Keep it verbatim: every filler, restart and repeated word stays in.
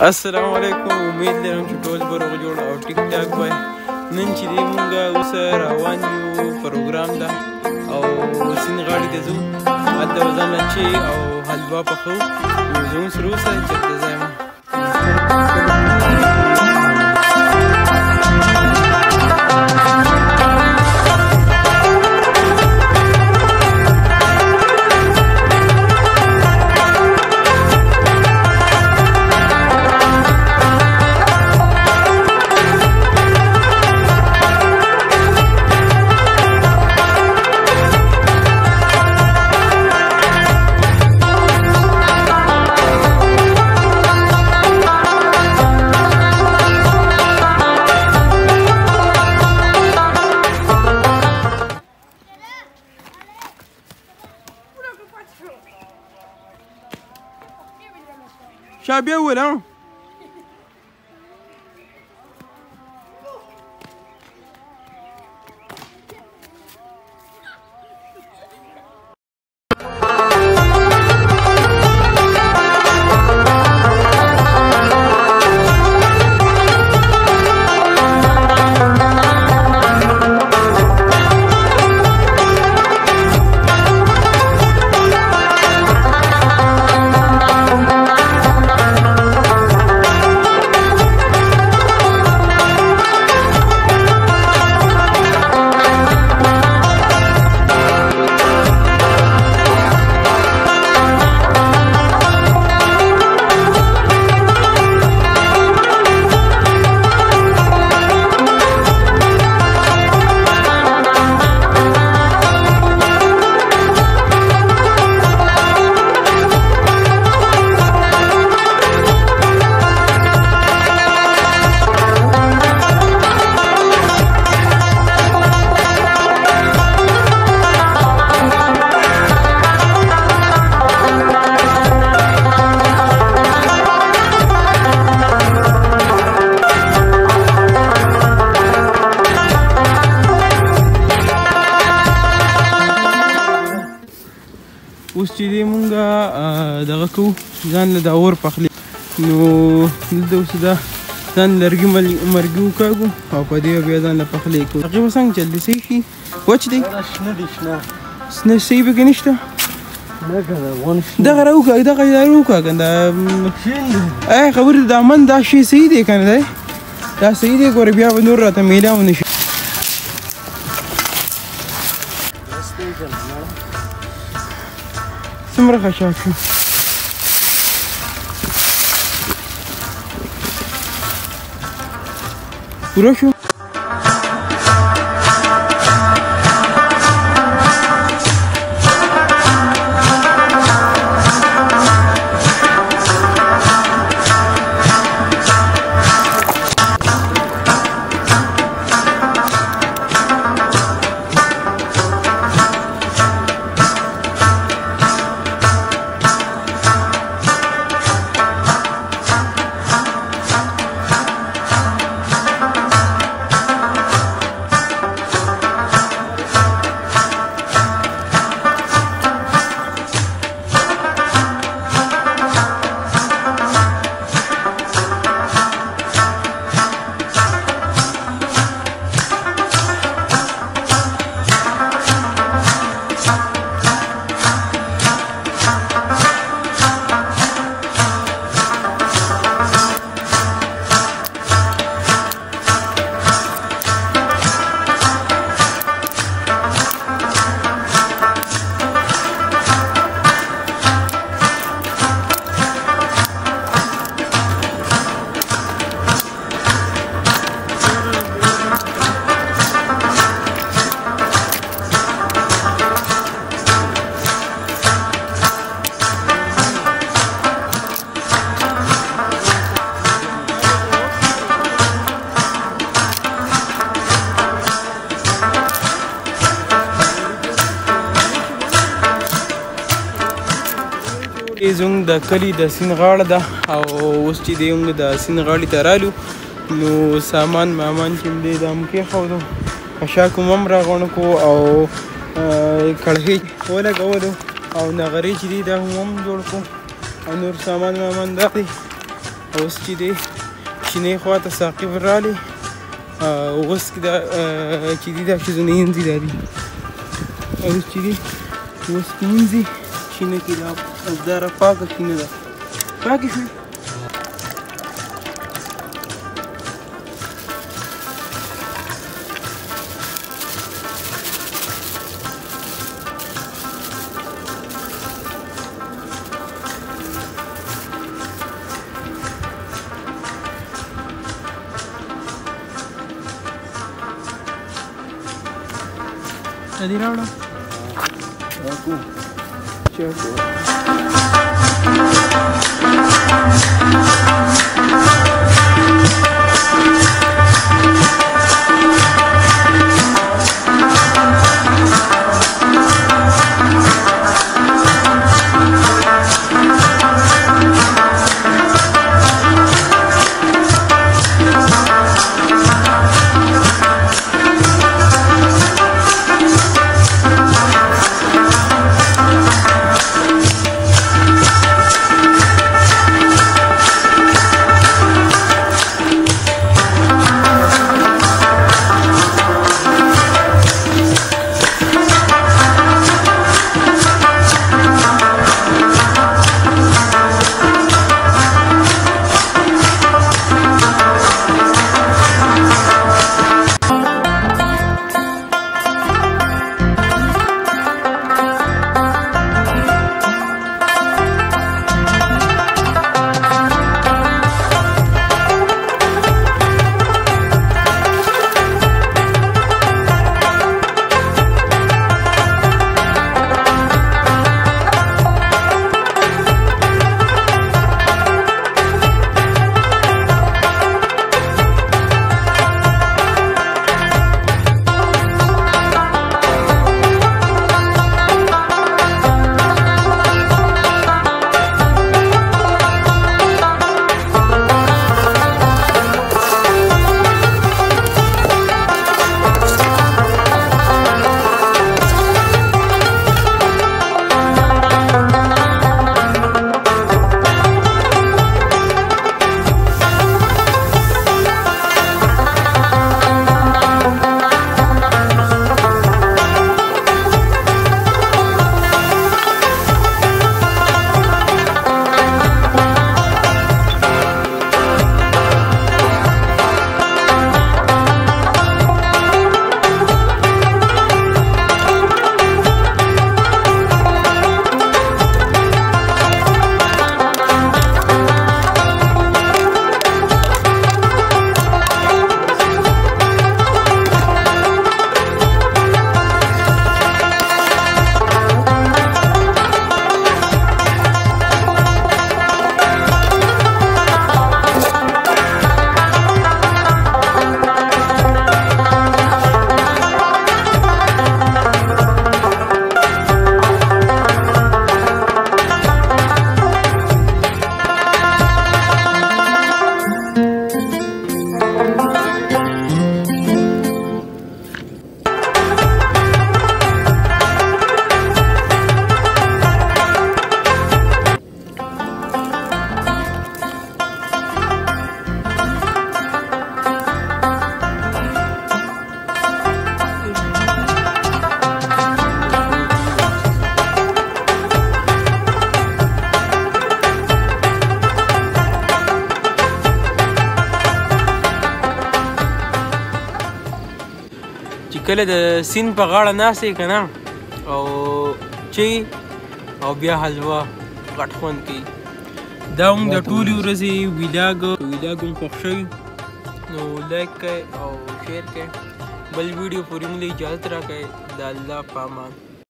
السلام علیکم. امید لرم چې ټول به روغ جوړ او ټیک ټاک وای. نن چې دی مونږ اوس روان یو پروګرام ده او سیند غاړې ته ځو، هلته به ځان لنچې او حلوا پخوو. نو زموږ سره اوسه چېرته ځای یم. شابه ولا اوس چې دی مونږ دغه کوو ځان له دا اور پخلی، نو دلته اوس دا ځان لرګي مرګي وکاږو او په دې بیا ځان له پخلی کوو. هغې به څنګه چل دی صحیح شي؟ وچ دی شنه دی شنه شنه صحیح پکې نشته. دغه راوکاږه دغه راوکاږه دا ای خبرې دا من دا شی صحیح دی که نه دی؟ دا صحیح دی ګوره بیا به نور راته میله ونه شي. څومره خشاک شو پوره شو. زموږ د کلي د سیند غاړه ده او اوس چې دی موږ د سیند غاړې ته رالو، نو سامان مامان چې دی دا مو کېښودو، خشاک مو هم راغونډ کړو او کړهۍ ولګولو او نغرې چې دی دا هم جوړ کړو او نور سامان وامان دا دی. اوس چې دی چینې خواته ساقب رالی اوس کې دا چې دي دا ښځونه ینځي دا دي اوس چې دي اوس کې ینځي چینه کې دا ابداره پاکه چینه ده پاکې شوې Tadi raula. Aku. Ciao. کله د سیند په غاړه ناست یې که نه او چای او بیا حلوا غټ خوند کوي. دا هم د ټولې ورځې ویلاګ ویلاګ هم خوښ شوي نو لایک کړئ او شیر کړئ. بل ویډیو پورې موږ له اجازت راکړئ. د الله په امان.